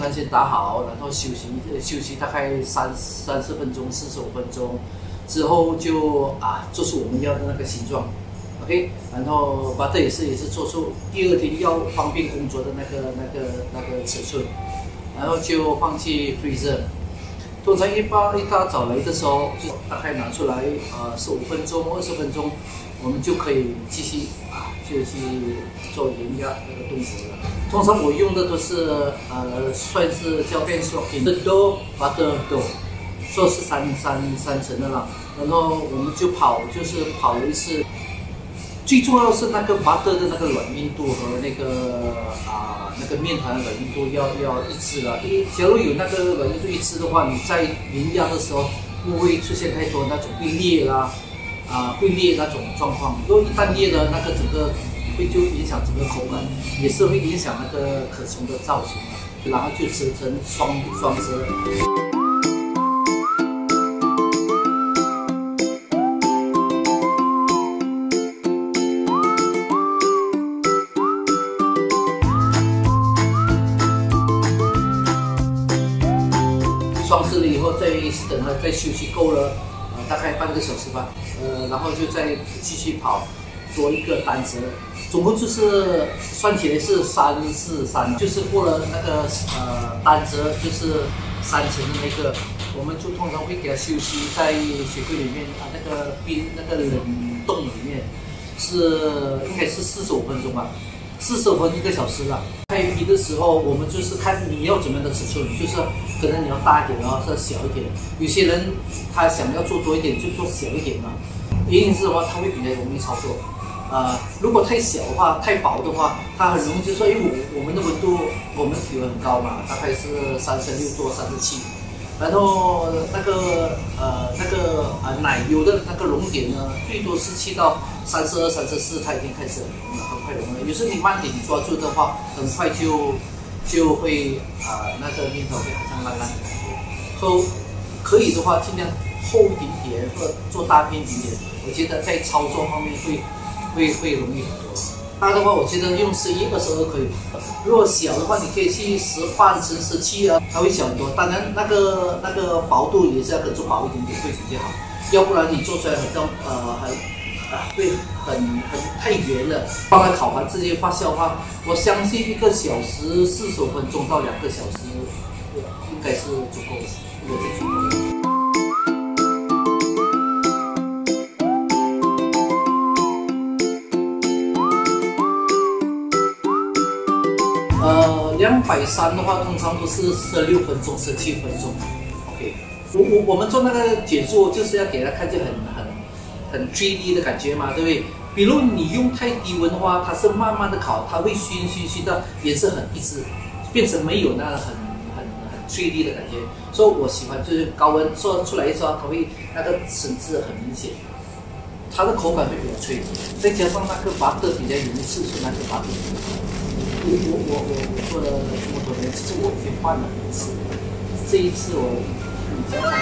蛋先打好，然后休息大概30分钟、45分钟，之后就做出我们要的那个形状 ，OK， 然后把这也是做出第二天要方便工作的那个尺寸，然后就放进 freezer。通常一大早来的时候，就大概拿出来15分钟、20分钟，我们就可以继续就去做盐压那个动作了。通常我用的都是算是叫 hand stocking 的 dough butter dough， 说是三层的啦。然后我们就跑了一次。最重要的是那个 butter 的那个软硬度和那个面团的软硬度要一致了。假如有那个软硬度一致的话，你在盐压的时候不会出现太多那种会裂那种状况。如果一旦裂了，那个整个就影响整个口感，也是会影响那个可颂的造型，然后就折成双折。双折了以后，等它再休息够了，大概半个小时吧，然后就再继续跑，做一个单折，总共就是算起来是343，就是过了那个单折就是3层的那个，我们就通常会给它休息在雪柜里面那个冷冻里面，应该是45分钟吧，45分1个小时了。开皮的时候，我们就是看你要怎么样的尺寸，就是可能你要大一点，然后是小一点。有些人他想要做多一点，就做小一点嘛。原因是什么？他会比较容易操作。如果太小的话，太薄的话，它很容易就说，因为我们的温度，我们体温很高嘛，大概是36度、37。然后那个奶油的那个熔点呢，最多是去到32、34，它已经开始很快融了。有时候你慢点抓住的话，很快就会那个面团会好像烂烂的感觉。所以可以的话，尽量厚一点点或者做大片一点点，我觉得在操作方面会容易很多。大的话，我觉得用11、22可以。如果小的话，你可以去18乘17啊，它会小很多。当然，那个薄度也是要做薄一点点会比较好，要不然你做出来会很太圆了。放在烤盘直接发酵的话，我相信1个小时45分钟到2个小时，应该是足够的。230的话，通常都是16分钟、17分钟。OK， 我们做那个减速就是要给它看见很 3D 的感觉嘛，对不对？比如你用太低温的话，它是慢慢的烤，它会熏到颜色很一致，变成没有那很 3D 的感觉。所以我喜欢就是高温做出来的时候，它会那个层次很明显，它的口感会比较脆，再加上那个butter比较容易吃出那个butter。我做了这么多年，其实我已经换了一次，这一次我比较。